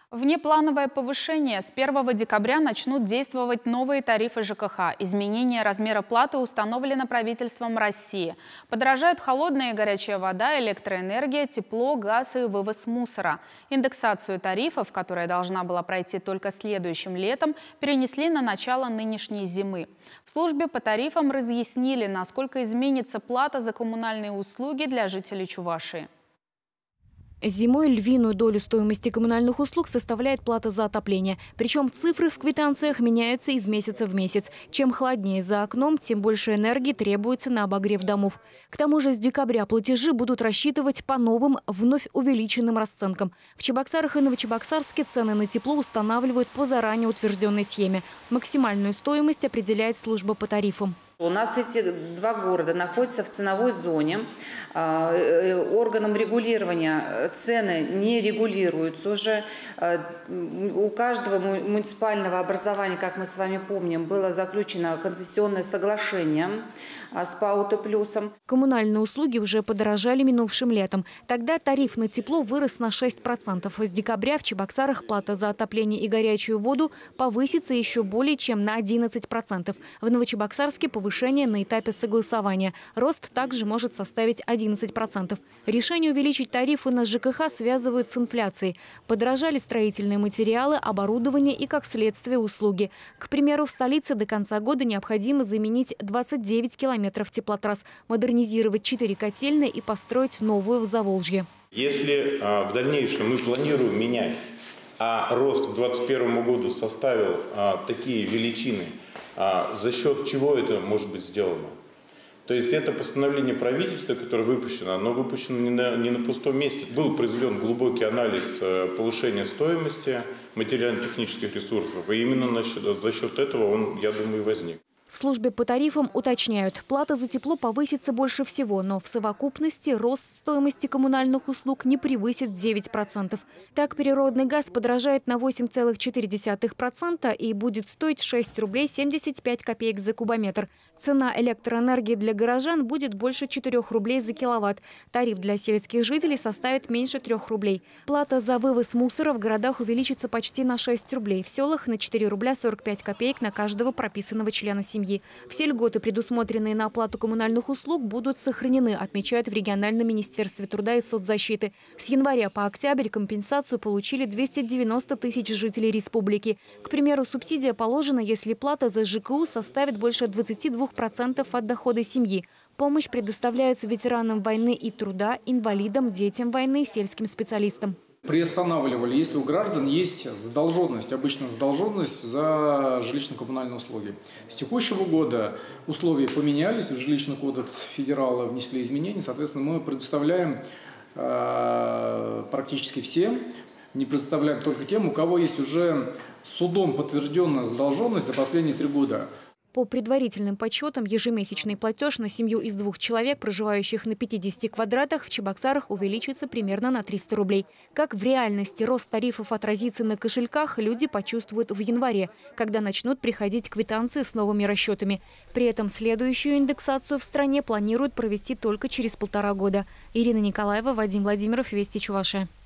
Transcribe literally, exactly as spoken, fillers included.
Внеплановое повышение. С первого декабря начнут действовать новые тарифы ЖКХ. Изменение размера платы установлено правительством России. Подорожают холодная и горячая вода, электроэнергия, тепло, газ и вывоз мусора. Индексацию тарифов, которая должна была пройти только следующим летом, перенесли на начало нынешней зимы. В службе по тарифам разъяснили, насколько изменится плата за коммунальные услуги для жителей Чувашии. Зимой львиную долю стоимости коммунальных услуг составляет плата за отопление. Причем цифры в квитанциях меняются из месяца в месяц. Чем холоднее за окном, тем больше энергии требуется на обогрев домов. К тому же с декабря платежи будут рассчитывать по новым, вновь увеличенным расценкам. В Чебоксарах и Новочебоксарске цены на тепло устанавливают по заранее утвержденной схеме. Максимальную стоимость определяет служба по тарифам. У нас эти два города находятся в ценовой зоне. Органом регулирования цены не регулируются уже. У каждого муниципального образования, как мы с вами помним, было заключено концессионное соглашение с ПАО «Т плюсом». Коммунальные услуги уже подорожали минувшим летом. Тогда тариф на тепло вырос на шесть процентов. С декабря в Чебоксарах плата за отопление и горячую воду повысится еще более чем на одиннадцать процентов. В Новочебоксарске повысится повышение на этапе согласования. Рост также может составить одиннадцать процентов. Решение увеличить тарифы на ЖКХ связывают с инфляцией. Подорожали строительные материалы, оборудование и, как следствие, услуги. К примеру, в столице до конца года необходимо заменить двадцать девять километров теплотрасс, модернизировать четыре котельные и построить новую в Заволжье. Если а, в дальнейшем мы планируем менять, а рост к две тысячи двадцать первому году составил а, такие величины, А за счет чего это может быть сделано? То есть это постановление правительства, которое выпущено, оно выпущено не на, не на пустом месте. Был произведен глубокий анализ повышения стоимости материально-технических ресурсов, и именно за счет этого он, я думаю, и возник. В службе по тарифам уточняют, плата за тепло повысится больше всего, но в совокупности рост стоимости коммунальных услуг не превысит девять процентов. Так, природный газ подорожает на восемь целых четыре десятых процента и будет стоить шесть рублей семьдесят пять копеек за кубометр. Цена электроэнергии для горожан будет больше четырёх рублей за киловатт. Тариф для сельских жителей составит меньше трёх рублей. Плата за вывоз мусора в городах увеличится почти на шесть рублей. В селах на четыре рубля сорок пять копеек на каждого прописанного члена семьи. Все льготы, предусмотренные на оплату коммунальных услуг, будут сохранены, отмечают в региональном министерстве труда и соцзащиты. С января по октябрь компенсацию получили двести девяносто тысяч жителей республики. К примеру, субсидия положена, если плата за ЖКУ составит больше двадцати двух процентов от дохода семьи. Помощь предоставляется ветеранам войны и труда, инвалидам, детям войны, сельским специалистам. Приостанавливали, если у граждан есть задолженность, обычно задолженность за жилищно-коммунальные услуги. С текущего года условия поменялись, в жилищный кодекс федерала внесли изменения, соответственно, мы предоставляем э, практически всем, не предоставляем только тем, у кого есть уже судом подтвержденная задолженность за последние три года. По предварительным подсчетам, ежемесячный платеж на семью из двух человек, проживающих на пятидесяти квадратах, в Чебоксарах увеличится примерно на триста рублей. Как в реальности рост тарифов отразится на кошельках, люди почувствуют в январе, когда начнут приходить квитанции с новыми расчетами. При этом следующую индексацию в стране планируют провести только через полтора года. Ирина Николаева, Вадим Владимиров, Вести Чувашия.